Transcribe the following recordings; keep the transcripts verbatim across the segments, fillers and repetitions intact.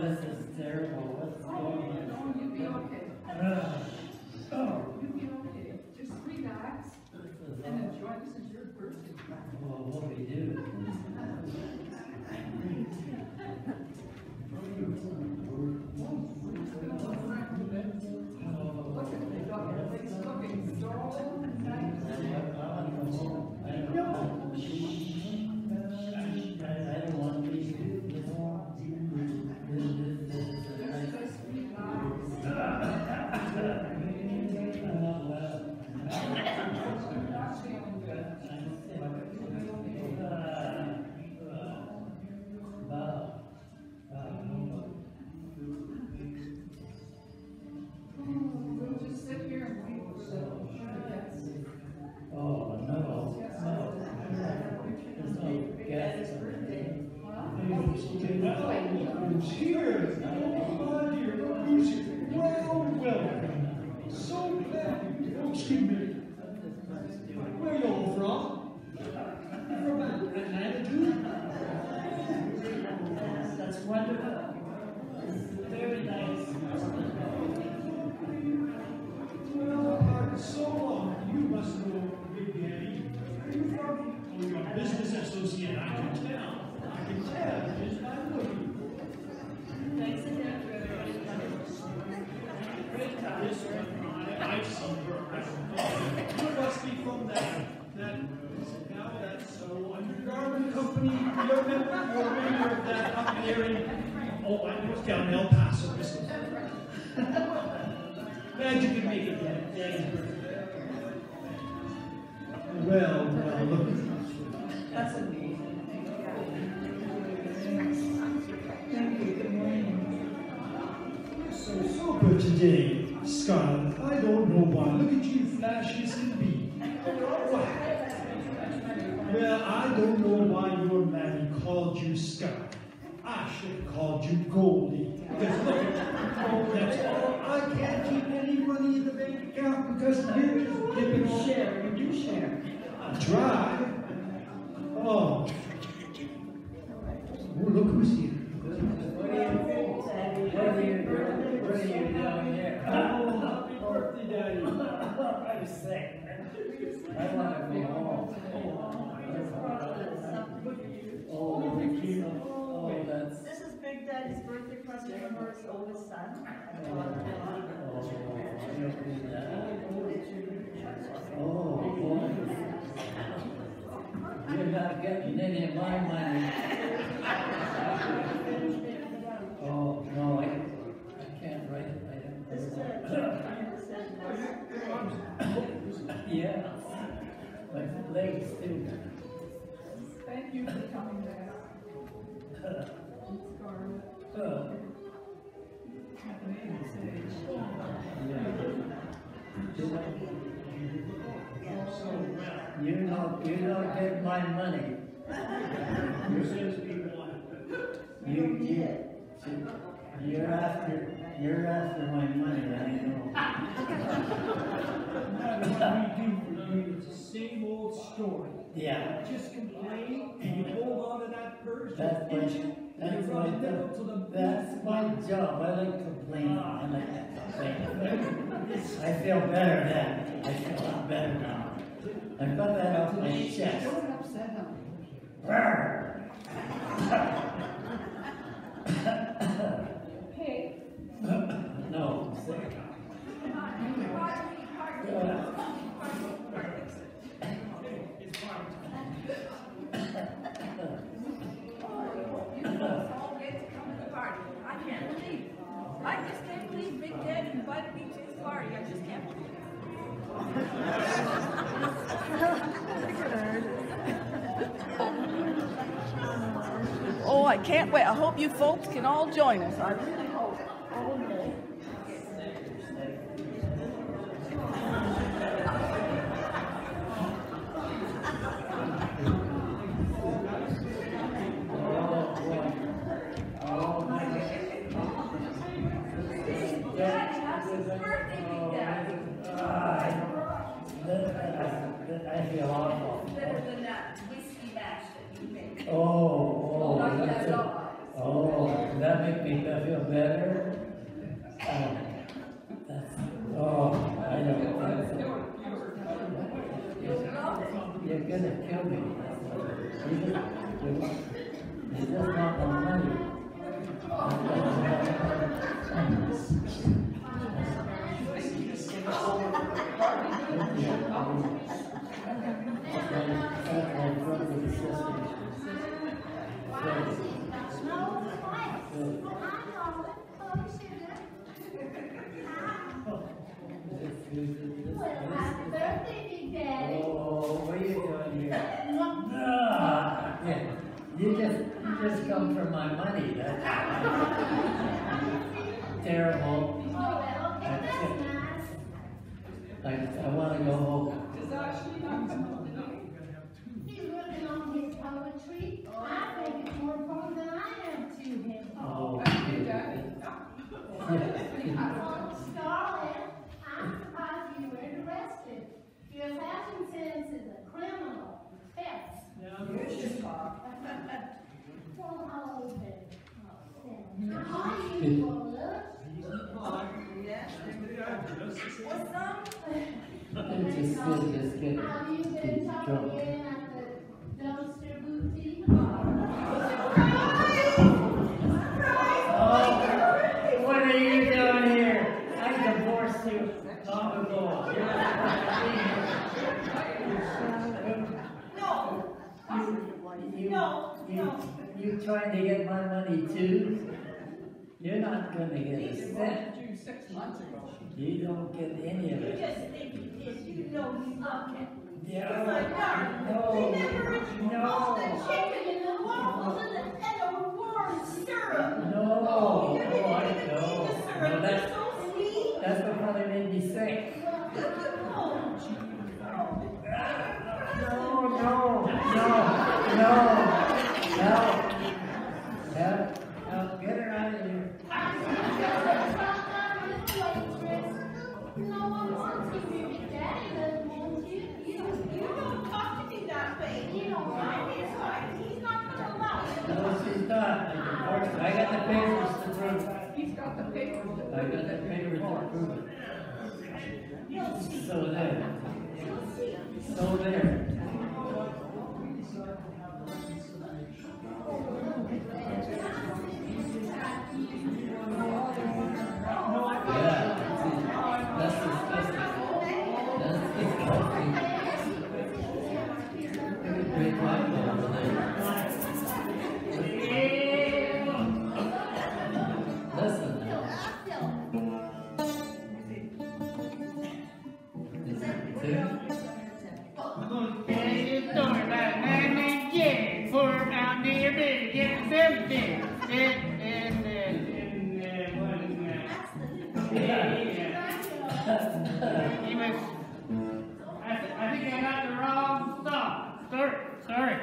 this is terrible. What's going on? No, you'll be okay. Uh, oh. You'll be okay. Just relax and enjoy. This is your birthday. Well, what do we do? Look at the dog. It's looking so nice. No. I don't want these to do this. Just We'll just sit here and wait for the Oh, no, no. There's no gas. Who's here? Oh, dear, who's here? Well, welcome. So glad you folks can make it. Where are you all from? From Atlanta, too? That's wonderful. Very nice. Well, uh, so long. You must know Big Daddy. Where are you from? Oh, you're a business associate. I can tell. I can tell. Just by looking. Thanks again for everybody's coming. Great time. This one, I've seen her. You must be from that, that, now that's so undergarment company. You remember, you remember that up there in, oh, I know it's down in El Paso, Mister Glad you could make it, Dad. Daddy's birthday. Well, well, look. That's amazing. Thank you. Good morning. So, so good today, Scarlet. I don't know why. Look at you, flash as can be. Well, I don't know why your mammy called you Scarlet. I should have called you Goldie. Because look at you. Oh, that's all. I can't keep any money in the bank account because you're just giving all. Share. You do share. I try. Oh. Oh, look who's here. What are you doing? What are you doing? What are you doing here? Oh, happy birthday, Daddy. I'm sick. I want to go home. Oh, thank you. Oh, that's. This is Big Daddy's birthday present from his oldest son. Oh, boy. You're not getting any of my money. Oh, no, I, I can't write it. I don't. Yeah. My legs, too. Thank you for coming back. Scarlet. Uh, You don't, you don't get my money. You, you, you're after, you're after my money, I know. What we do for you, it's the same old story. Yeah. Just complain and you hold on to that purse. That's my, and you that's run my, it down to the that's my job. I like complaining. I like that complaining. I feel better then. I feel a lot better now. I got that off my chest. Don't upset him. Hey. No, I'm sick. I just can't believe Big Daddy invited me to his party. I just can't believe it. Oh, I can't wait. I hope you folks can all join us. I really hope. Oh, no. I feel awful. Better than that whiskey match that you made. Oh, oh, that's a, oh, that make me feel better? Uh, that's, oh, I don't think so. You're gonna kill me. You just, you just want more money. Happy birthday, Big Daddy. Oh, what are you doing here? Ah, yeah. You just, you just come for my money. That's terrible. Oh, well, okay, that's nice. I, I want to go home. He's working on his poetry. I think it's more fun than I am to him. Oh, Oh, Scarlett, I'm surprised you weren't arrested. Your fashion sense is a criminal. Yes. Well, how old is it? How are you, Lola? What's up? it's just good, just get Have you been keep talking drunk. again at the dumpster boutique? Oh, what are you doing here? I divorced you long ago. You're You, No, you, no. you trying to get my money too? You're not going to get a cent. Six months ago. You don't get any of You it. just think you did. You know he's not kidding. Yeah. It's like, darn, No. remember No. all the chicken and the waffles and the, and the warm syrup? No. Oh, you Oh, didn't I even know. need the No, syrup. that's- It's so sweet. That's what probably made me sick. Oh, No, no, no, no, no. No, no, get her out of here. no one wants you, your big daddy doesn't want you. You don't, you don't talk to me that way. You don't mind his heart. He's not gonna allow it. No, she's not. I divorced her. I got the papers to prove it. He's got the papers. I got the papers to prove it. So there. So there. Yeah, that's disgusting. That's disgusting. Look at Great Michael over there. Listen now. Is it two? I'm gonna tell you a story about a man named Jerry, poor down there, big, getting them things. And, and, and, and, uh, what is that? Yeah, yeah. He was, I, th- I think I got the wrong song. Sorry, sorry.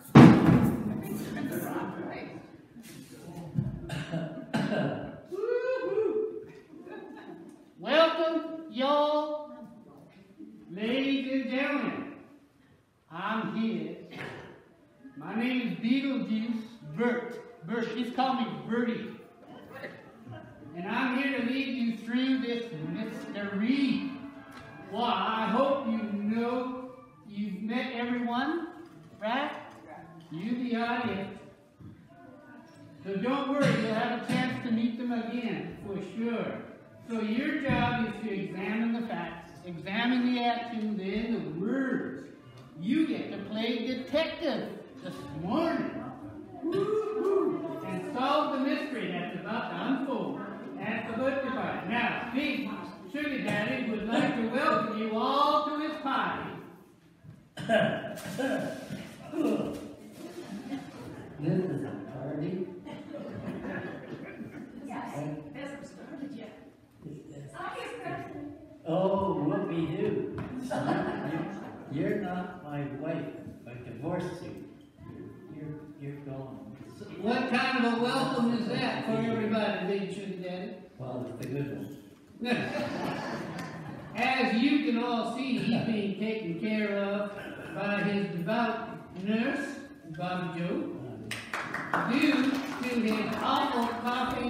Woo-hoo. Welcome, y'all, ladies and gentlemen. I'm here. My name is Beetlejuice Bert. Bert, just call me Bertie. And I'm here to lead you through this mystery. Well, I hope you know you've met everyone, right? You, the audience. So don't worry, you'll have a chance to meet them again, for sure. So your job is to examine the facts, examine the actions and the words. You get to play detective this morning. Woo-hoo. And solve the mystery that's about to unfold at the birthday party. Now, Steve, Sugar Daddy would like to welcome you all to his party. This is a party. Yes, Right? hasn't started yet. Yes. I guess Preston. Oh, whoopee-doo. You're not my wife. I divorced you. You're, you're gone. What kind of a welcome is that for everybody, big Sugar Daddy? Well, it's the good one. As you can all see, he's being taken care of by his devout nurse, Bobby Joe, due to his awful cough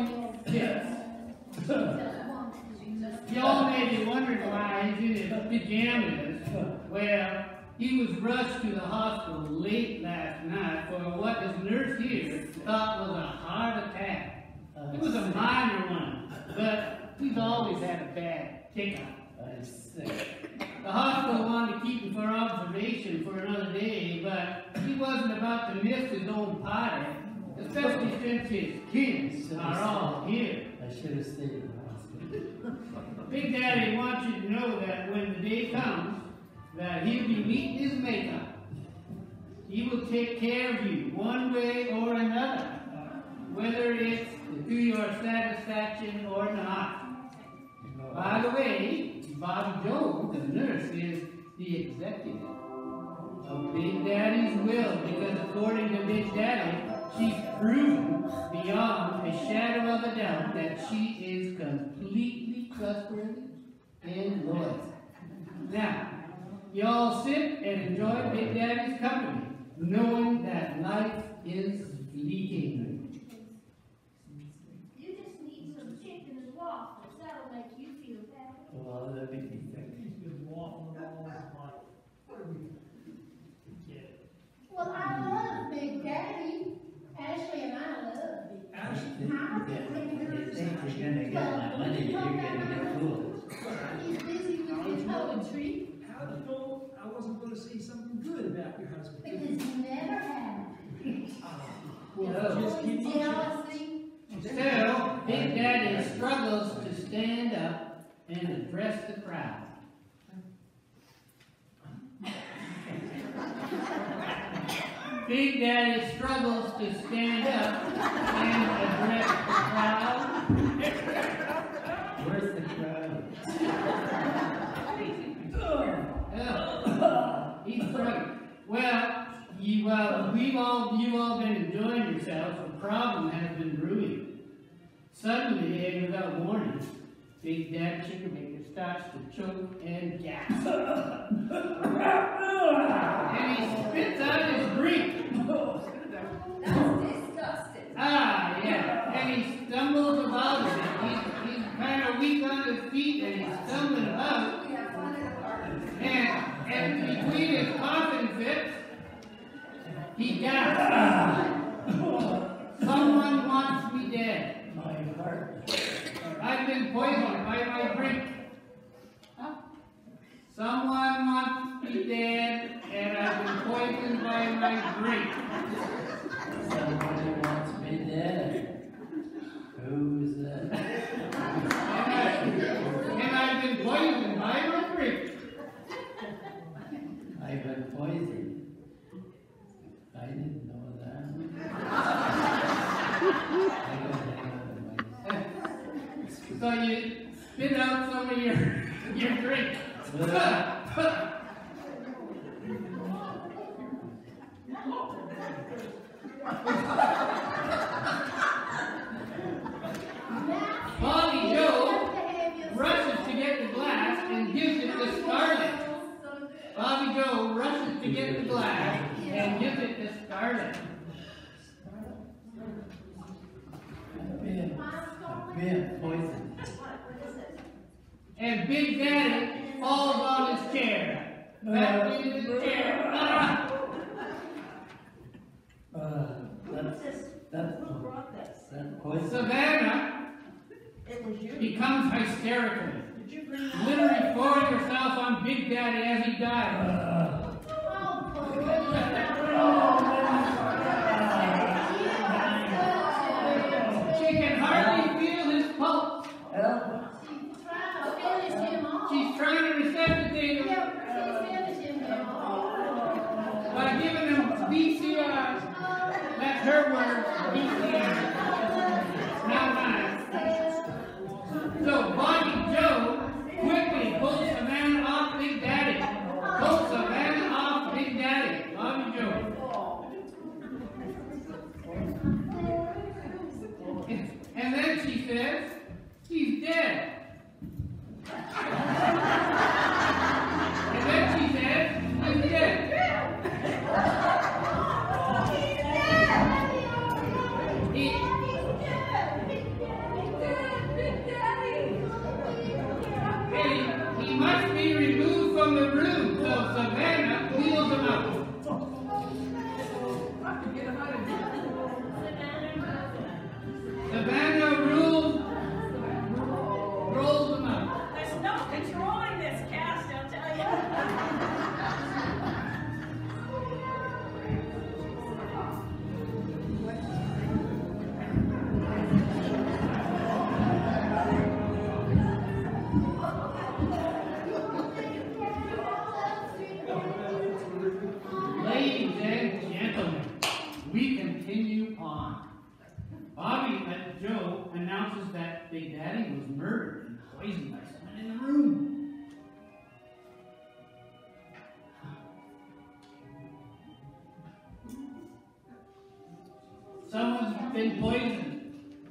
Y'all may be wondering why he's in his pajamas. Well, he was rushed to the hospital late last night for what his nurse here thought was a heart attack. It was a minor one, but he's always had a bad hiccup. I'm sick. The hospital wanted to keep him for observation for another day, but he wasn't about to miss his own party, especially since his kids are all here. I should have stayed in the hospital. Big Daddy wants you to know that when the day comes, that he'll be meeting his makeup. He will take care of you one way or another, whether it's to your satisfaction or not. By the way, Bobby Joe, the nurse, is the executive of Big Daddy's will, because according to Big Daddy, she's proven beyond a shadow of a doubt that she is completely trustworthy and loyal. Now, y'all sit and enjoy Big Daddy's company, knowing that life is fleeting. You just need some chicken and waffles. That'll make you feel better. Well, that makes me think. Well, I love Big Daddy. Ashley and I love Big Ashley? You think you're gonna get my money, you're gonna get fooled. He's busy with his poetry. How do you know I wasn't going to say something good about your husband? Because he never had. Well, just keep on Jealousy. Still, Big Daddy struggles to stand up and address the crowd. Big Daddy struggles to stand up and address the crowd. Where's the crowd? Oh, he's struggling. Well, you, uh, we've all, you've all been enjoying yourselves. A problem has been brewing. Suddenly, and without warning, Big Daddy Chickenmaker starts to choke and gasp. And he spits out his drink. That's disgusting. Ah, yeah. And he stumbles about a bit. He's, he's kind of weak on his feet, and he's stumbling about. We have fun at the party. And, and between his coughing fits, he gasps. Someone wants me dead. My heart. I've been poisoned by my drink. Huh? Someone wants me dead, and I've been poisoned by my drink. Somebody wants me dead. Who's that? And, I, and I've been poisoned by my drink. I've been poisoned. I didn't know that. I gotta hang on to my... So you spit out some of your, your drink. Bobby Joe rushes to get the glass and gives it to Scarlet. Bobby Joe rushes to get the glass and gives it to Scarlet. I've been, I've been poisoned. And Big Daddy falls on his chair. Back into his chair. Ah! Uh, that's, that's, that's poison. Savannah becomes hysterical. Literally throwing herself on Big Daddy as he dies. Uh, She can hardly feel his pulse. help. She's trying to resuscitate him by giving him V C R. That's her word, V C R. Not mine. So Bobby Joe quickly pulls Savannah off Big Daddy. Pulls Savannah off Big Daddy. Bobby Joe. And then she says, he's dead. And then she says, he's dead. He,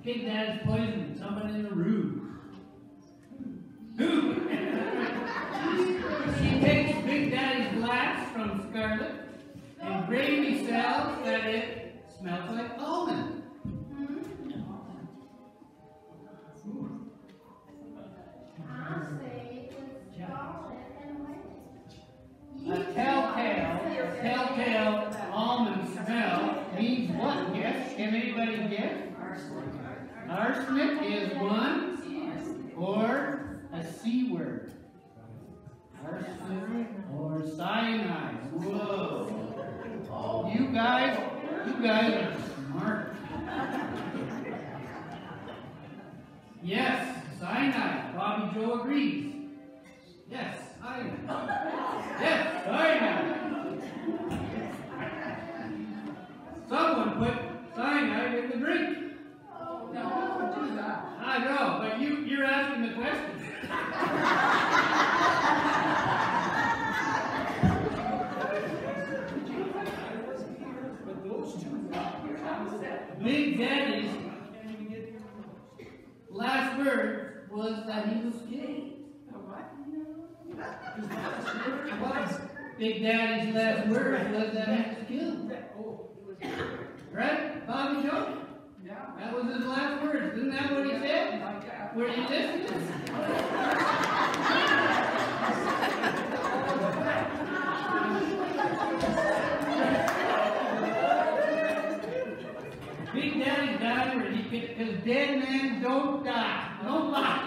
Big Dad's poisoning someone in the room. Who? She takes Big Daddy's glass from Scarlet and Gravy sells that it smells like almond. A telltale, telltale almond smell means what? Guess? Can anybody guess? Arsenic is one, or a C word. Arsenic or cyanide. Whoa. You guys, you guys are smart. Yes, cyanide. Bobby Joe agrees. Yes, cyanide. Yes, cyanide. Someone put cyanide in the drink. No, don't do that. I know, but you, you're asking the question. Big Daddy's last word was that he was gay. Big Daddy's last word was that he was killed. Right, Bobby Joe? Yeah. That was his last words. Isn't that what he said? Were you listening? Big Daddy died where he could, because dead men don't die. No lie.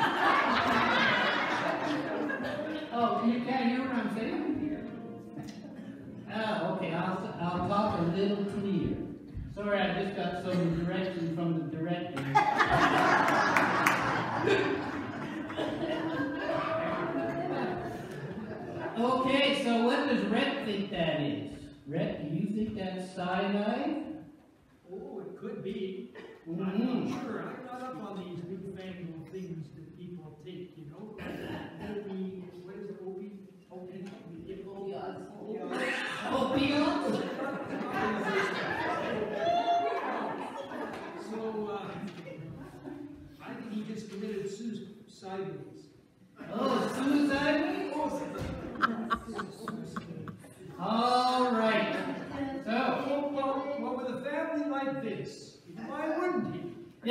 Oh, you can't hear what I'm saying? Oh, okay. I'll, I'll talk a little clearer. Sorry, I just got some direction from the director. Okay, so what does Rhett think that is? Rhett, do you think that's cyanide? Oh, it could be. Mm-hmm. I'm not sure. I'm not up on these newfangled things that people take, you know. Obi, what is it? Obi? Obi? Opioids? So, uh, I think he just committed suicide. Oh, suicide? All right. So, Well, well, well, with a family like this, why wouldn't he?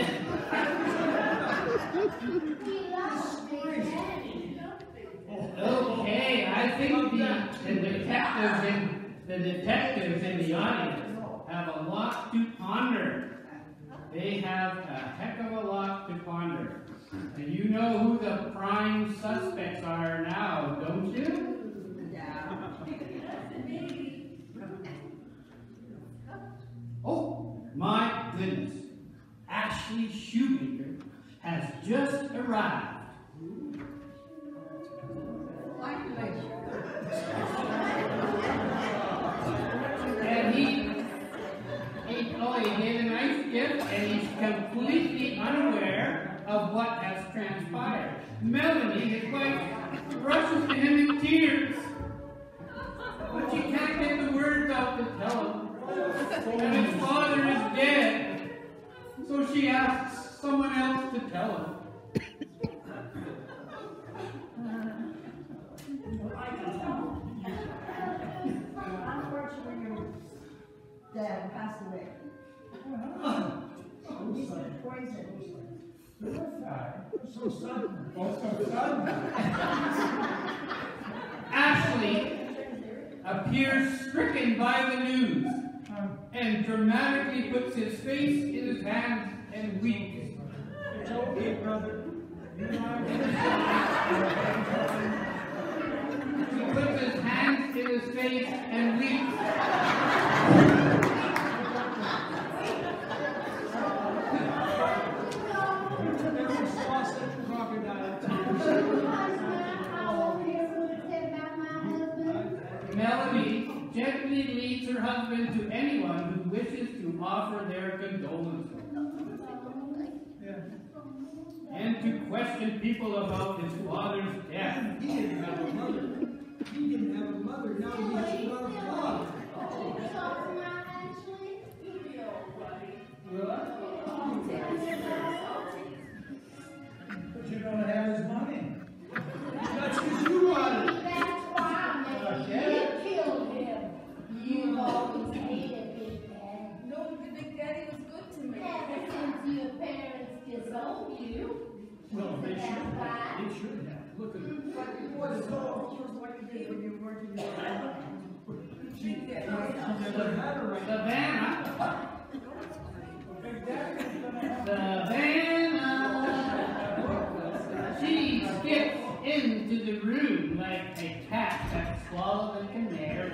okay, I think the, the detectives in the detectives in the audience have a lot to ponder. They have a heck of a lot to ponder. And you know who the prime suspects are now, don't you? Oh, my goodness. Ashley Shoemaker has just arrived. And he, he, oh, he gave a nice gift, and he's completely unaware of what has transpired. Melanie, his wife, rushes to him in tears, but she can't get the words out to tell him. And his father is dead, so she asks someone else to tell him. Unfortunately, your dad passed away. He's been poisoned. So sudden. Oh, so sudden. Ashley appears stricken by the news and dramatically puts his face in his hands and weeps. It's okay, brother. You and I He puts his hands in his face and weeps. never saw such crocodile tears. Melanie gently leads her husband to anyone who wishes to offer their condolences. And to question people about his father's death. He didn't have a mother. He didn't have a mother. Now he has a lot of father. Sorry, Mom, actually. Well, Well, they should have. They should have. Look at it. But before the soul, he was what you did when you weren't in your She, she never had her right. Savannah. Savannah. She skips into the room like a cat that swallowed a canary.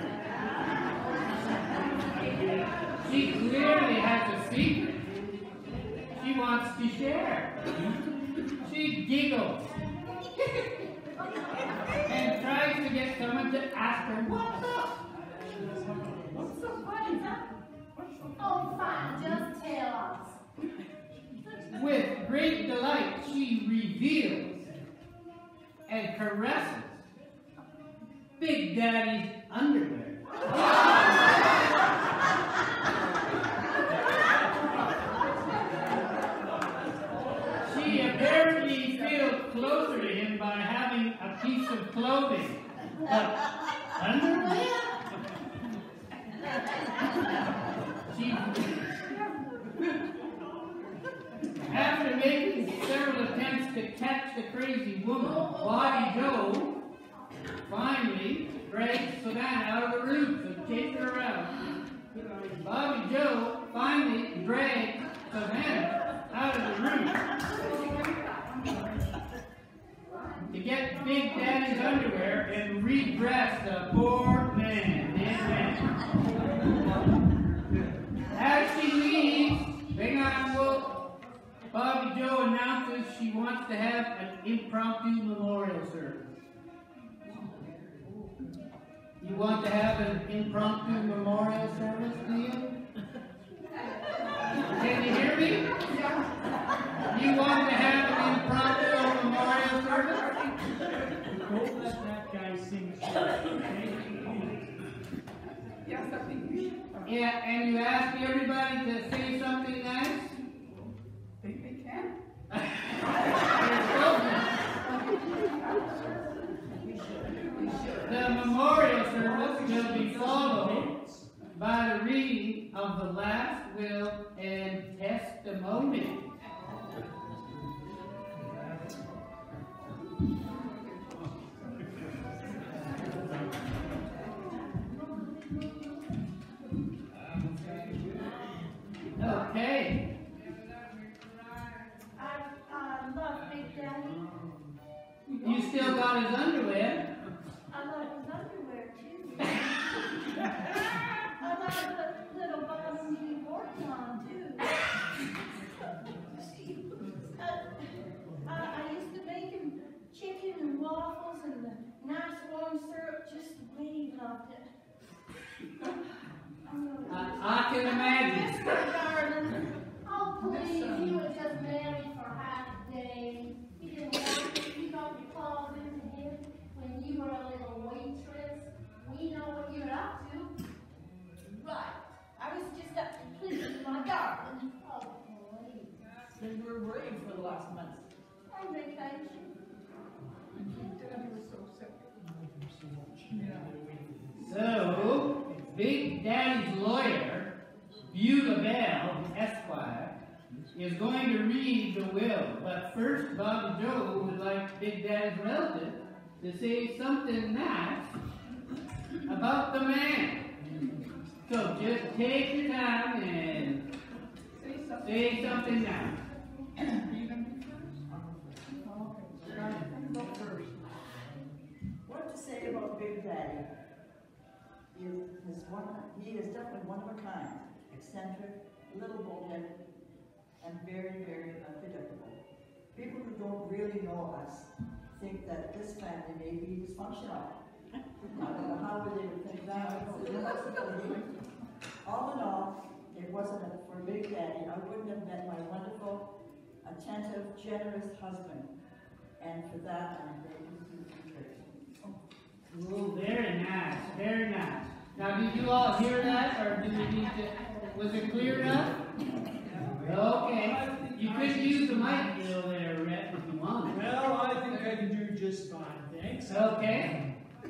She clearly has a secret she wants to share. She giggles and tries to get someone to ask her, what's up? What's so funny, huh? Oh, fine, just tell us. With great delight, she reveals and caresses Big Daddy's underwear. She apparently feels closer to him by having a piece of clothing. But underwear? She, after making several attempts to catch the crazy woman, Bobby Joe finally drags Savannah out of the room, so chase her around. Bobby Joe finally drags Savannah out of the room to get Big Daddy's underwear and redress the poor man. As she leaves, hang on, Wolf. Bobby Joe announces she wants to have an impromptu memorial service. You want to have an impromptu memorial service, do you? Can you hear me? You want to have an impromptu memorial service? Don't let that guy sing. Yes, I think we should. Yeah, and you ask everybody to say something nice? Think they can? The memorial service will be followed by the reading of the last will and testimony. Okay. I, I love Big Daddy. You still got his underwear. I love his underwear, too. I love the little buttons he worked on, too. Uh, I, I used to make him chicken and waffles and the nice warm syrup just the way he loved it. I, I can imagine. Mister Darling. Oh, please, you were just married for half a day. You didn't want to keep up your claws into him when you were a little waitress. We know what you're up to. Right. I was just up to please my darling. Oh, please. You were brave for the last month. On vacation. Daddy was so sick. So, Big Daddy's lawyer, Beulah Bell, Esquire, is going to read the will. But first, Bobby Joe would like Big Daddy's relative to say something nice about the man. So just take your time and Say something. say something nice. What to say about Big Daddy? He is, is one, he is definitely one of a kind, eccentric, little bullheaded, and very, very unpredictable. People who don't really know us think that this family may be dysfunctional. I don't know how they would think that. All in all, it wasn't a, for Big Daddy, I wouldn't have met my wonderful, attentive, generous husband. And for that, I'm greatly grateful. Oh, very nice, very nice. Now, did you all hear that, or do we need to, was it clear enough? Okay. You could use the mic deal there, Rhett, if you want. Well, I think I can do just fine, thanks. Okay.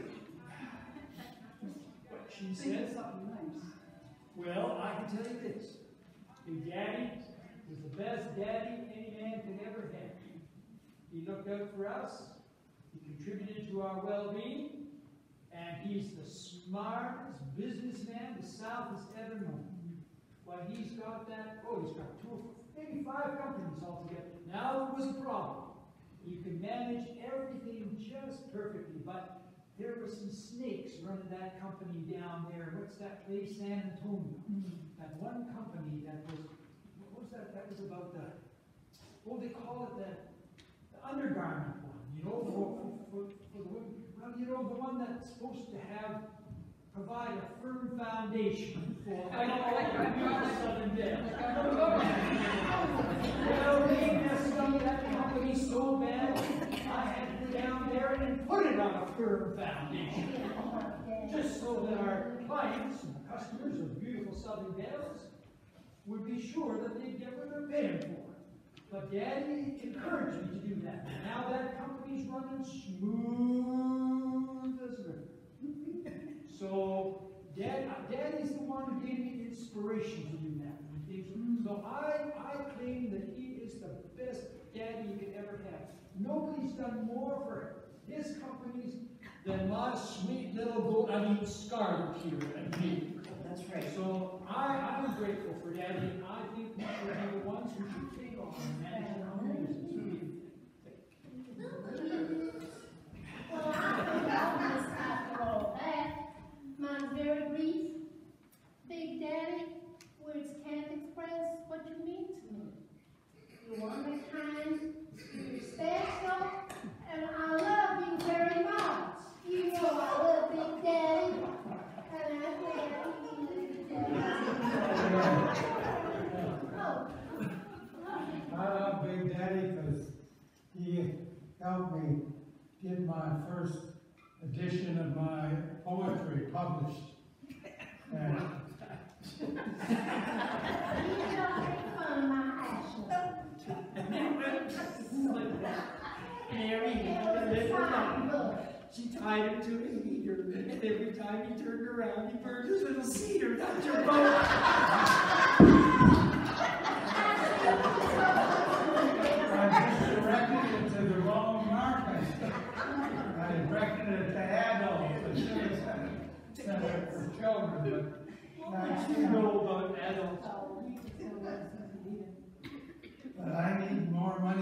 What she said? Well, I can tell you this. Big Daddy was the best daddy any man could ever have. He looked out for us. He contributed to our well-being. And he's the smartest businessman the South has ever known. Well, he's got that, oh, he's got two, maybe five companies altogether. Now there was a problem. You can manage everything just perfectly, but there were some snakes running that company down there. What's that place, San Antonio? Mm-hmm. That one company that was, what was that? That was about the, what do they call it? The, the undergarment one, you know, for, for, for the women. Well, you know, the one that's supposed to have, provide a firm foundation for all the Southern Belle. Well, they messed up that company so bad, I had to go down there and put it on a firm foundation. Just so that our clients and customers of beautiful Southern Belles would be sure that they'd get what they're paying for. But Daddy encouraged me to do that. Now that company's running smooth as a river. So Dad, Daddy's the one who gave me inspiration to do that. So I, I claim that he is the best daddy you could ever have. Nobody's done more for his companies than my sweet little gold, I mean Scarlet here and me. That's right. So I, I'm grateful for Daddy. I think we should be the ones who should take on and manage our own business. Well, I think I'll just after all that. Mine's very brief. Big Daddy, words can't express what you mean to me. You're one of a kind, you're special, and I love you very much. You know I love Big Daddy, and I think I love Big Daddy. Oh. I love Big Daddy because he helped me get my first edition of my poetry published. And You don't make fun of my action. Mary, she tied him to a heater, and every time he turned around, he burned his little cedar. That's your boat. I just directed it to the wrong market. I directed it to adults. I should have sent it for children, but I You know about adults. But I need more money